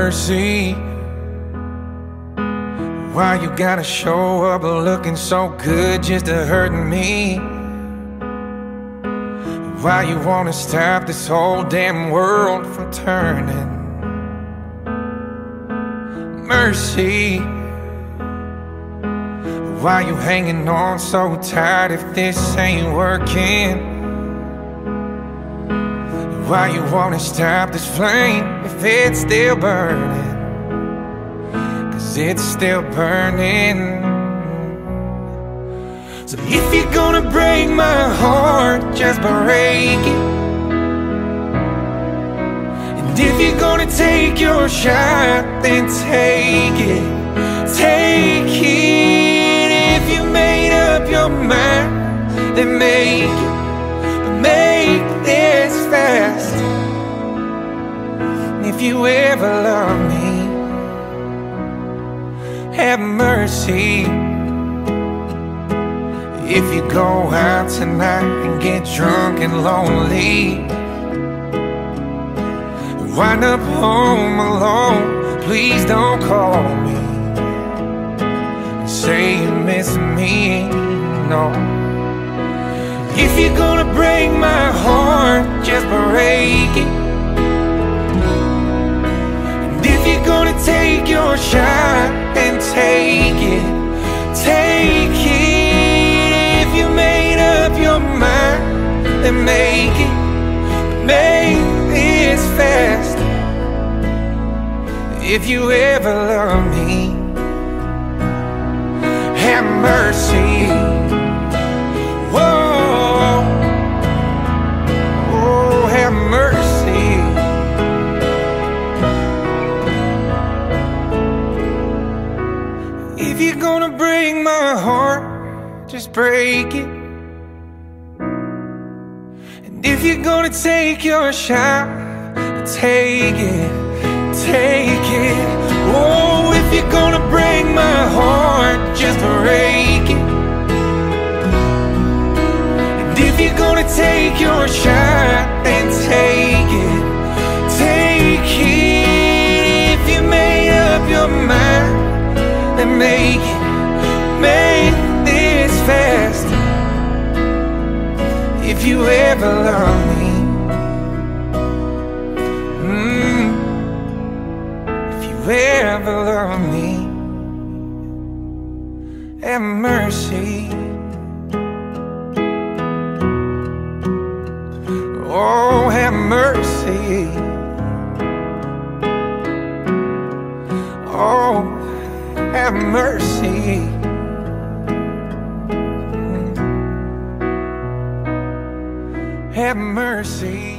mercy. Why you gotta show up looking so good just to hurt me? Why you wanna stop this whole damn world from turning? Mercy. Why you hanging on so tight if this ain't working? Why you wanna stop this flame if it's still burning? 'Cause it's still burning. So if you're gonna break my heart, just break it. And if you're gonna take your shot, then take it. Take it. If you made up your mind, then make it. Make this fast. If you ever love me, have mercy. If you go out tonight and get drunk and lonely, wind up home alone, please don't call me. Say you miss me, no. If you're gonna break my heart, just break it. And if you're gonna take your shot, then take it. Take it. If you made up your mind, then make it. Make this fast. If you ever love me, have mercy. Whoa, oh, have mercy. If you're gonna break my heart, just break it. And if you're gonna take your shot, take it, take it. Oh, if you're gonna break my heart, just break it. And if you're gonna take your shot, then take it, take it. If you made up your mind, then make it. Make this fast. If you ever love me, if you ever love me, have mercy. Oh, have mercy. Oh, have mercy. Have mercy.